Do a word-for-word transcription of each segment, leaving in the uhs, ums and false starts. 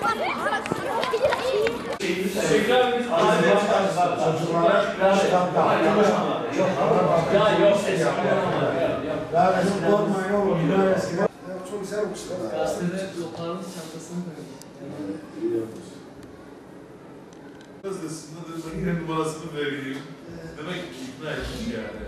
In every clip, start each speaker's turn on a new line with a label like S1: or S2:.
S1: Çok güzel olmuşlar.
S2: Gazetede toprağın çantasını koyuyor.
S3: Gazetesinde de makine numarasını vereyim. Demek ki ikna etmiş yani.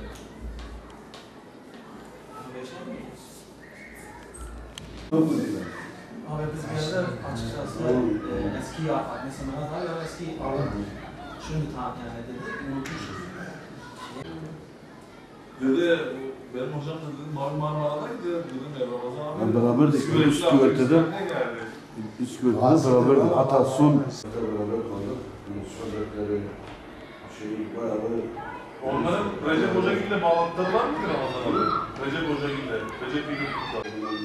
S2: Abi biz bir yerde açıkçası e, eski mesela hala eski şunu tahmin edildi, unutmuşuz.
S3: Dede, benim hocam da dedim Mavi Marmara'daydı, dedim ya Ramazan abi.
S4: Ben beraberdik, üst güvertede. Üst güvertede beraberdik, hatta son... Beraber kaldık, sohbetleri, şeyi bayağı böyle...
S3: Onların Recep Hocagil'le bağlantıları var mıydı Ramazan abi? Recep Hocagil'le, Recep İlgin Kutlar.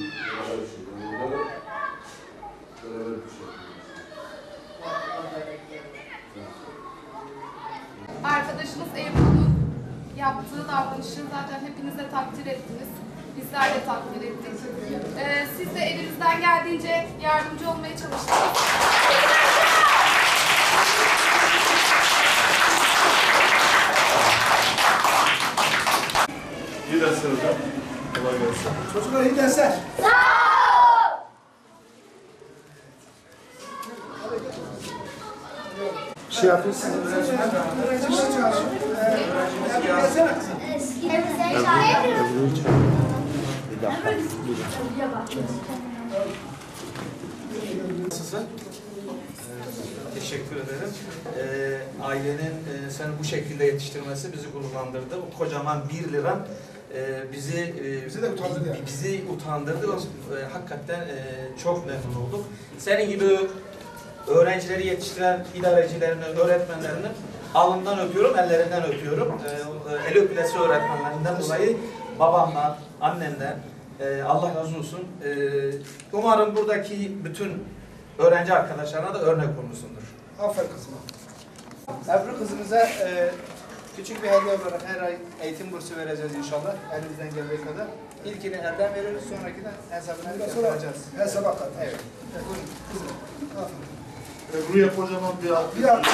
S5: Arkadaşımız Ebru'nun yaptığı davranışı zaten hepiniz de takdir ettiniz. Bizler de takdir ettik. Ee, siz de elinizden geldiğince yardımcı olmaya çalıştınız.
S3: İyi dersler hocam. Kolay gelsin.
S1: Çocuklar iyi dersler. Sağ ol. Şey yapıyorsun. Öğrenci şey çalışıyor. Öğrenci gelsene kızım.
S6: Nasılsın? Ee, teşekkür ederim. Ee, ailenin e, seni bu şekilde yetiştirmesi bizi gururlandırdı. Bu kocaman bir liram e, bizi e,
S1: Bizi de utandırdı yani.
S6: bizi utandırdı. E, hakikaten e, çok memnun olduk. Senin gibi öğrencileri yetiştiren idarecilerini, öğretmenlerini alnından öpüyorum, ellerinden öpüyorum. E, el öpülesi öğretmenlerinden dolayı babamdan, annemden e, Allah razı olsun. E, umarım buradaki bütün öğrenci arkadaşlarına da örnek olmuşsundur.
S1: Aferin kızıma. Ebru kızımıza e, küçük bir hediye olarak her ay eğitim bursu vereceğiz inşallah. Elimizden geldiği kadar. İlkini elden veririz, sonrakini hesabına yapacağız. Hesaba kadar. Evet. Buyurun kızım. Aferin.
S3: Ebru'ya kocaman bir alkış.
S1: Bir alkış.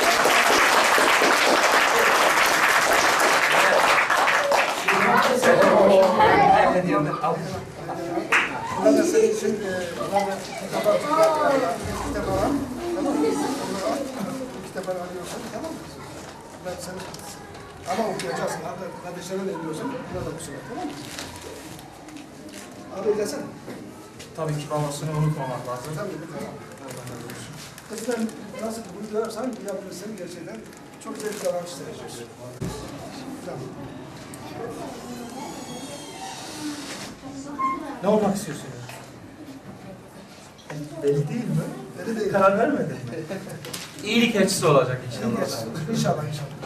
S1: Burada da senin için burada kitap al. Kitap al. Tamam mı? Bu kitapları alıyorsun. Tamam mı? Ben seni ama okuyacaksın. Kardeşlerine de ediyorsun. Burada da bu sıra. Tamam mı? Abi desene.
S6: Tabii ki babasını unutmamak lazım.
S1: Tabii. Tamam. Kızlar nasıl bunu görürsen yapabilirsin gerçekten. Çok güzel bir davranış sergiliyorsun. Tamam.
S6: Ne olmak istiyorsun? Belli değil mi?
S1: Belli değil.
S6: Karar vermedin mi? İyilik elçisi olacak inşallah.
S1: İnşallah inşallah.